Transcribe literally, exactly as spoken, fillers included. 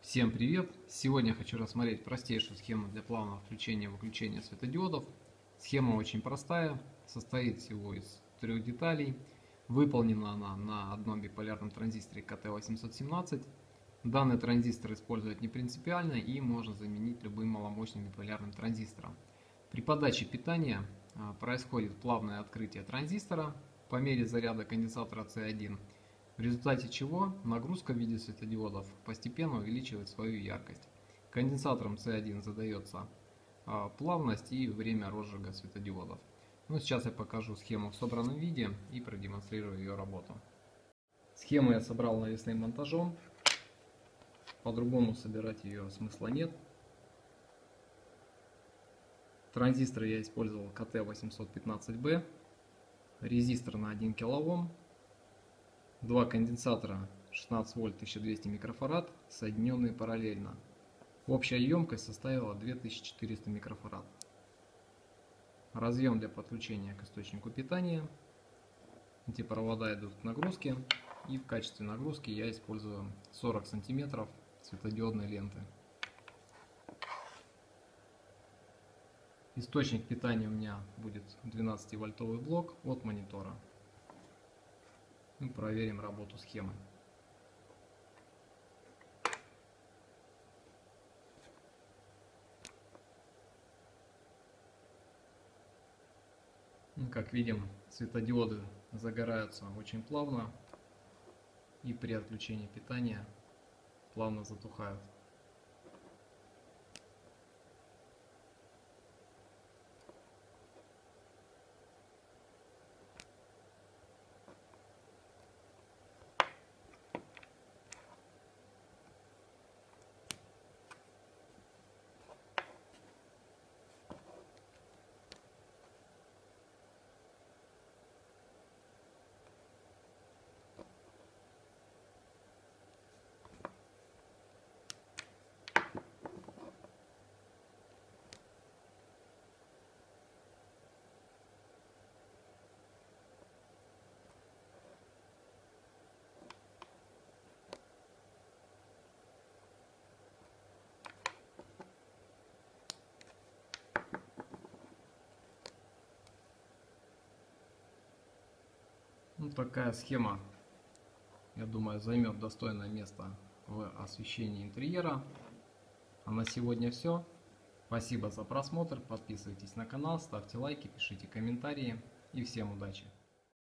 Всем привет! Сегодня хочу рассмотреть простейшую схему для плавного включения и выключения светодиодов. Схема очень простая, состоит всего из трех деталей. Выполнена она на одном биполярном транзисторе ка тэ восемьсот семнадцать. Данный транзистор использовать не принципиально и можно заменить любым маломощным биполярным транзистором. При подаче питания происходит плавное открытие транзистора по мере заряда конденсатора цэ один. В результате чего нагрузка в виде светодиодов постепенно увеличивает свою яркость. Конденсатором цэ один задается плавность и время розжига светодиодов. Ну, сейчас я покажу схему в собранном виде и продемонстрирую ее работу. Схему я собрал навесным монтажом. По-другому собирать ее смысла нет. Транзисторы я использовал ка тэ восемьсот пятнадцать бэ. Резистор на один килоом. Два конденсатора шестнадцать вольт тысяча двести микрофарад, соединенные параллельно. Общая емкость составила две тысячи четыреста микрофарад. Разъем для подключения к источнику питания. Эти провода идут к нагрузке. И в качестве нагрузки я использую сорок сантиметров светодиодной ленты. Источник питания у меня будет двенадцативольтовый блок от монитора. Мы проверим работу схемы. Как видим, светодиоды загораются очень плавно и при отключении питания плавно затухают. Ну, такая схема, я думаю, займет достойное место в освещении интерьера. А на сегодня все. Спасибо за просмотр. Подписывайтесь на канал, ставьте лайки, пишите комментарии. И всем удачи!